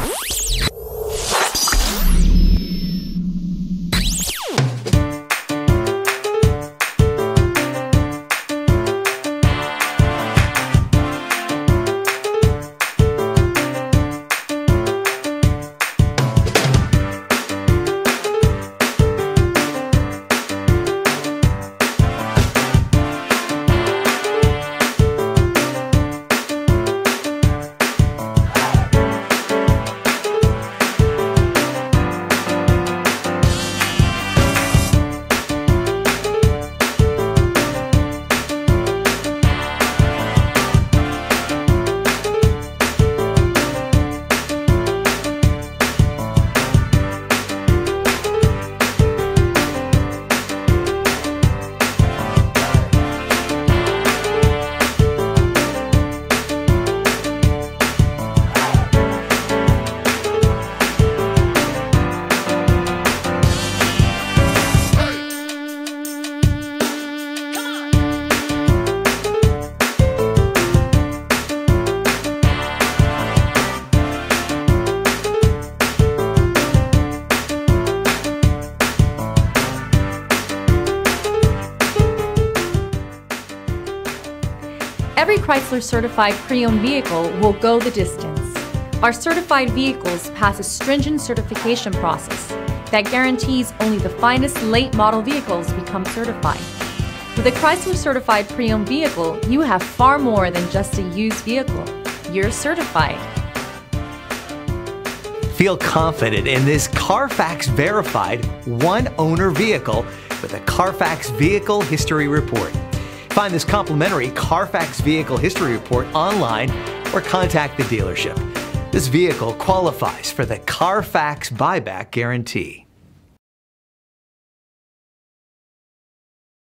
Every Chrysler certified pre-owned vehicle will go the distance. Our certified vehicles pass a stringent certification process that guarantees only the finest late model vehicles become certified. With a Chrysler certified pre-owned vehicle, you have far more than just a used vehicle. You're certified. Feel confident in this Carfax verified one-owner vehicle with a Carfax Vehicle History Report. Find this complimentary Carfax Vehicle History Report online or contact the dealership. This vehicle qualifies for the Carfax Buyback Guarantee.